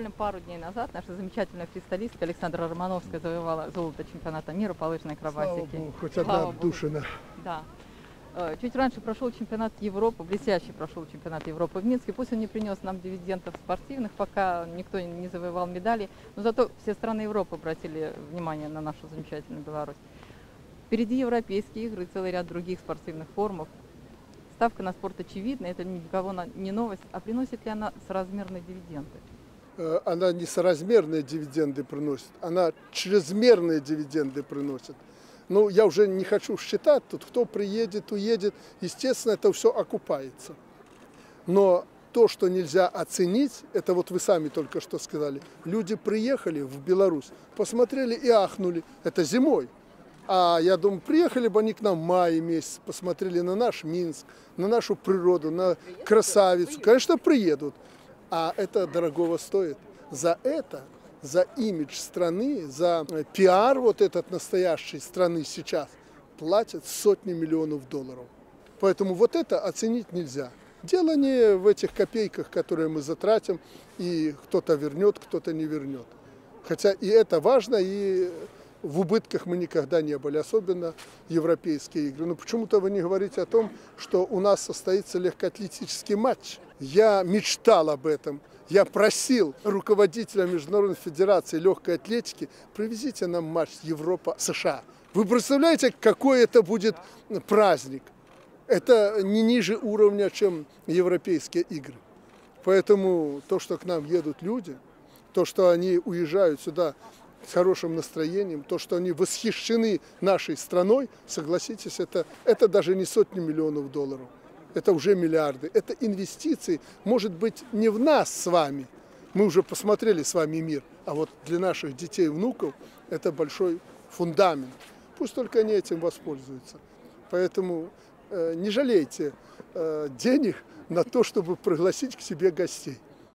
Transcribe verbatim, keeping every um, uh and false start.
буквально пару дней назад наша замечательная фристайлистка Александра Романовская завоевала золото чемпионата мира по лыжной акробатике. Слава Богу, хоть одна отдушина. Да. Чуть раньше прошел чемпионат Европы, блестящий прошел чемпионат Европы в Минске. Пусть он не принес нам дивидендов спортивных, пока никто не завоевал медали, но зато все страны Европы обратили внимание на нашу замечательную Беларусь. Впереди европейские игры, целый ряд других спортивных форумов. Ставка на спорт очевидна, это ни для кого не новость. А приносит ли она соразмерные дивиденды? Она не соразмерные дивиденды приносит, она чрезмерные дивиденды приносит. Ну, я уже не хочу считать тут, кто приедет, уедет. Естественно, это все окупается. Но то, что нельзя оценить, это вот вы сами только что сказали. Люди приехали в Беларусь, посмотрели и ахнули. Это зимой. А я думаю, приехали бы они к нам в мае месяц, посмотрели на наш Минск, на нашу природу, на красавицу. Конечно, приедут. А это дорогого стоит. За это, за имидж страны, за пиар вот этот настоящей страны сейчас платят сотни миллионов долларов. Поэтому вот это оценить нельзя. Дело не в этих копейках, которые мы затратим, и кто-то вернет, кто-то не вернет. Хотя и это важно, и в убытках мы никогда не были, особенно европейские игры. Но почему-то вы не говорите о том, что у нас состоится легкоатлетический матч. Я мечтал об этом. Я просил руководителя Международной федерации легкой атлетики: привезите нам матч Европа-США. Вы представляете, какой это будет праздник? Это не ниже уровня, чем европейские игры. Поэтому то, что к нам едут люди, то, что они уезжают сюда с хорошим настроением, то, что они восхищены нашей страной, согласитесь, это, это даже не сотни миллионов долларов, это уже миллиарды. Это инвестиции, может быть, не в нас с вами, мы уже посмотрели с вами мир, а вот для наших детей и внуков это большой фундамент. Пусть только они этим воспользуются. Поэтому э, не жалейте э, денег на то, чтобы пригласить к себе гостей.